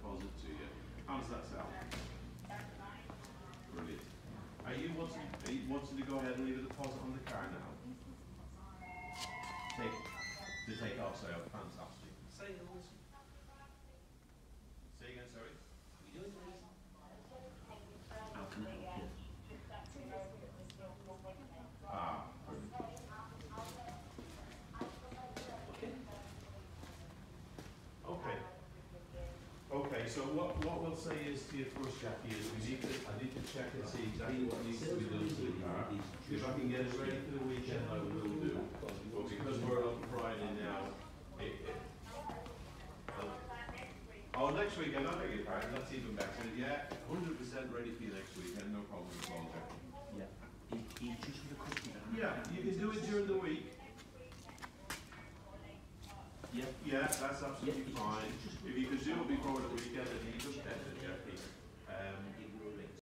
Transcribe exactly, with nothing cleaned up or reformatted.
deposit to you. How does that sound? Brilliant. Are you wanting, are you wanting to go ahead and leave a deposit on the car now? Take, to take off sale, fantastic. Say again, sorry? How can I help you? Ah, brilliant. Okay. Okay. Okay, so what, what we'll say is to you first, Jackie, is we need to, I need to check and see exactly what needs to be done to the car. If I can get it ready for the weekend, I will do. But because we're on Friday now, it, it, oh, next weekend, I beg your pardon, that's even better. Yeah, one hundred percent ready for you next weekend, no problem at all, Jackie. Yeah. He, he just with a customer. Yeah, you can do it during the week. Yeah. Yeah, that's absolutely Yeah, fine. just- just- If you could do it before the weekend, then you just get it.